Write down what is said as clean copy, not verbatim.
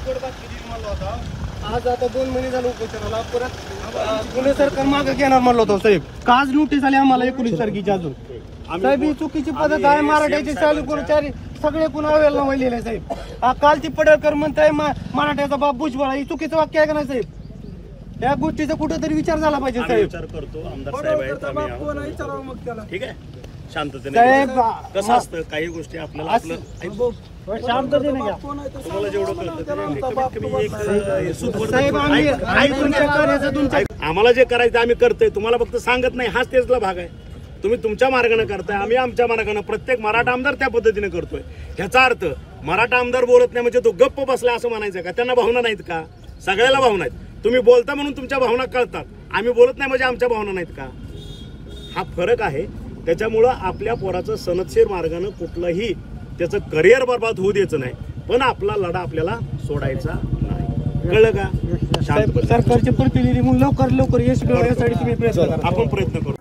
गोड बातमी दिली म्हणला होता, आज आता 2 महिने झाले उपोषणाला, परत पुणे सरकार मागे घेणार म्हणलं होतं साहेब. का आज नोटीस आली आम्हाला 19 तारखेची अजून? साहेब ही चुकीची पद्धत आहे. मराठ्याचे चालू कर्मचारी सगळे पुन्हा वेळेला वळलेले आहे साहेब. कालची पडळकर म्हणताय मराठ्याचा बाप भुजबळ, ही चुकीचं वाक्य आहे का नाही साहेब? या गोष्टीचा कुठेतरी विचार झाला पाहिजे साहेब. विचार करतो आमदार साहेब आहेत आम्ही. ठीक आहे, शांततेने. साहेब कसं असतं, काही गोष्टी आपल्याला शांततेने घ्या तुम्हाला जेवढं कळतं साहेब. आम्ही तुमच्या कार्याचं तुमच्या आम्हाला जे करायचं आम्ही करतोय, तुम्हाला फक्त सांगत नाही. हाच त्यातला भाग आहे. तुम्ही तुमच्या मार्गाने करताय, आम्ही आमच्या मार्गाने. प्रत्येक मराठा आमदार त्या पद्धतीने करतोय. ह्याचा अर्थ मराठा आमदार बोलत नाही म्हणजे तो गप्प बसला असं म्हणायचं का? त्यांना भावना नाहीत का? सगळ्याला भावना आहेत. तुम्ही बोलता म्हणून तुमच्या भावना कळतात, आम्ही बोलत नाही म्हणजे आमच्या भावना नाहीत का? हा फरक आहे. त्याच्यामुळं आपल्या पोराचं सनदशीर मार्गानं कुठलंही त्याचं करिअर बर्बाद होऊ द्यायचं नाही, पण आपला लढा आपल्याला सोडायचा नाही. कळलं का? सरकारचे प्रतिनिधी म्हणून लवकर यश मिळवण्यासाठी तुम्ही प्रयत्न करा. आपण प्रयत्न करू.